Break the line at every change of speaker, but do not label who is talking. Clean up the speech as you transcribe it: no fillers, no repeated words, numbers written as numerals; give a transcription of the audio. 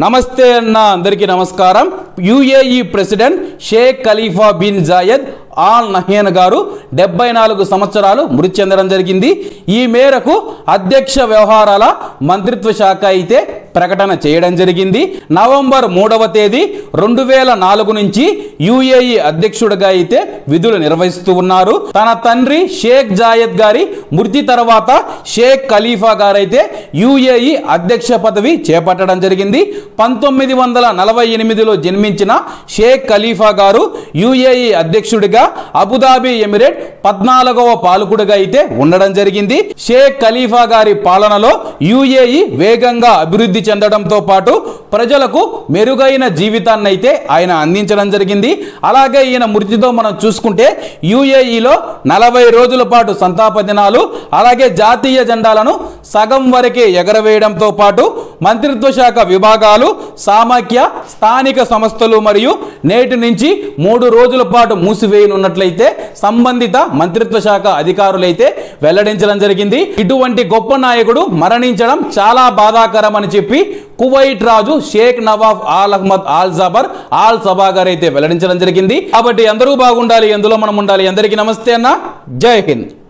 నమస్తే అన్న అందరికీ నమస్కారం. UAE president Sheikh Khalifa bin Zayed Al Nahyan గారు 74 సంవత్సరాలు మృతి చెందడం జరిగింది. ఈ మేరకు అధ్యక్ష వ్యవహారాల మంత్రిత్వ శాఖ అయితే ప్రకటన చేయడం జరిగింది. నవంబర్ 3వ తేదీ 2004 నుంచి యుఏఈ అధ్యక్షుడిగా అయితే విధులు నిర్వహిస్తూ ఉన్నారు. తన తండ్రి షేక్ జాయద్ గారి మృతి తర్వాత షేక్ ఖలీఫా గారైతే యుఏఈ అధ్యక్ష పదవి చేపట్టడం జరిగింది. 1948లో జన్మించిన షేక్ ఖలీఫా గారు యుఏఈ అధ్యక్షుడిగా అబుదాబి ఎమిరేట్ 14వ పాలకుడిగా అయితే ఉండడం జరిగింది. షేక్ ఖలీఫా గారి పాలనలో యుఏఈ వేగంగా అభివృద్ధి చెందడంతో పాటు ప్రజలకు మెరుగైన జీవితాన్ని అయితే ఆయన అందించడం జరిగింది. అలాగే ఈయన మృతితో మనం చూసుకుంటే యుఏఈలో 40 రోజుల పాటు సంతాప దినాలు, అలాగే జాతీయ జెండాలను సగం వరకే ఎగరవేయడంతో పాటు మంత్రిత్వ శాఖ విభాగాలు, సామాఖ్య, స్థానిక సంస్థలు మరియు నేటి నుంచి 3 రోజుల పాటు మూసివేయనున్నట్లయితే సంబంధిత మంత్రిత్వ శాఖ అధికారులైతే వెల్లడించడం జరిగింది. ఇటువంటి గొప్ప నాయకుడు మరణించడం చాలా బాధాకరం అని చెప్పి కువైట్ రాజు Sheikh Nawaf Al Ahmad Al Jaber Al Sabah గారు అయితే వెల్లడించడం జరిగింది. కాబట్టి అందరూ బాగుండాలి, ఎందులో మనం ఉండాలి. అందరికీ నమస్తే అన్న, జై హింద్.